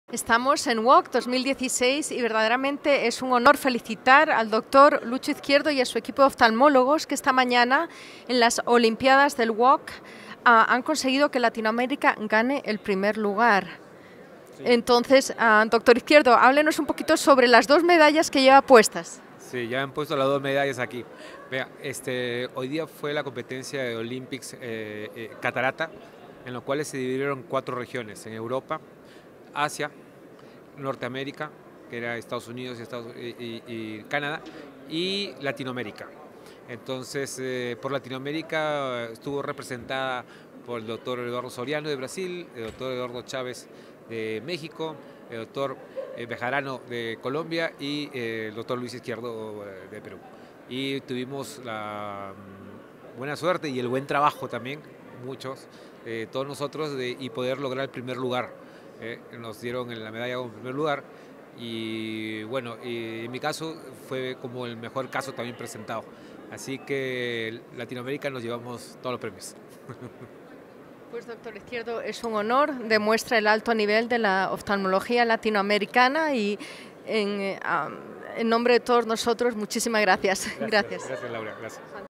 Estamos en WOC 2016 y verdaderamente es un honor felicitar al doctor Lucho Izquierdo y a su equipo de oftalmólogos que esta mañana en las Olimpiadas del WOC han conseguido que Latinoamérica gane el primer lugar. Sí. Entonces, doctor Izquierdo, háblenos un poquito sobre las dos medallas que lleva puestas. Sí, ya han puesto las dos medallas aquí. Vea, hoy día fue la competencia de Olympics Catarata, en lo cual se dividieron 4 regiones, en Europa, Asia, Norteamérica, que era Estados Unidos y Canadá, y Latinoamérica. Entonces, por Latinoamérica estuvo representada por el doctor Eduardo Soriano de Brasil, el doctor Eduardo Chávez de México, el doctor Bejarano de Colombia y el doctor Luis Izquierdo de Perú. Y tuvimos la buena suerte y el buen trabajo también, muchos, todos nosotros, y poder lograr el primer lugar. Nos dieron la medalla como primer lugar y bueno, en mi caso fue como el mejor caso también presentado. Así que Latinoamérica nos llevamos todos los premios. Pues doctor Izquierdo, es un honor, demuestra el alto nivel de la oftalmología latinoamericana y en nombre de todos nosotros, muchísimas gracias. Gracias Laura, gracias.